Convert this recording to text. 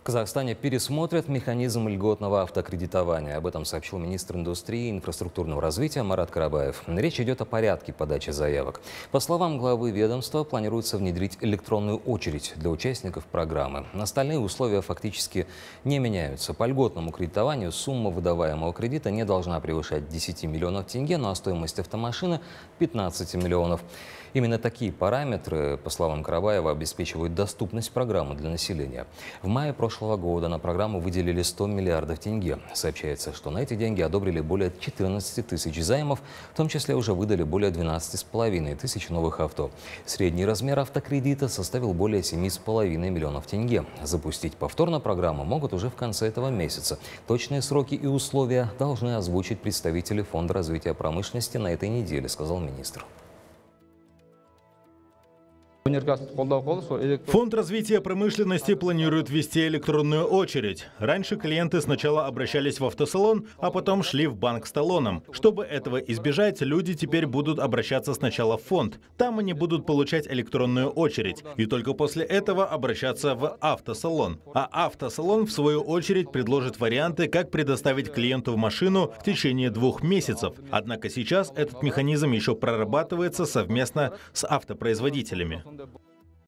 В Казахстане пересмотрят механизм льготного автокредитования. Об этом сообщил министр индустрии и инфраструктурного развития Марат Карабаев. Речь идет о порядке подачи заявок. По словам главы ведомства, планируется внедрить электронную очередь для участников программы. Остальные условия фактически не меняются. По льготному кредитованию сумма выдаваемого кредита не должна превышать 10 миллионов тенге, ну а стоимость автомашины – 15 миллионов. Именно такие параметры, по словам Карабаева, обеспечивают доступность программы для населения. В мае прошлого года на программу выделили 100 миллиардов тенге. Сообщается, что на эти деньги одобрили более 14 тысяч займов, в том числе уже выдали более 12,5 тысяч новых авто. Средний размер автокредита составил более 7,5 миллионов тенге. Запустить повторно программу могут уже в конце этого месяца. Точные сроки и условия должны озвучить представители Фонда развития промышленности на этой неделе, сказал министр. Фонд развития промышленности планирует ввести электронную очередь. Раньше клиенты сначала обращались в автосалон, а потом шли в банк с талоном. Чтобы этого избежать, люди теперь будут обращаться сначала в фонд. Там они будут получать электронную очередь. И только после этого обращаться в автосалон. А автосалон, в свою очередь, предложит варианты, как предоставить клиенту машину в течение 2 месяцев. Однако сейчас этот механизм еще прорабатывается совместно с автопроизводителями.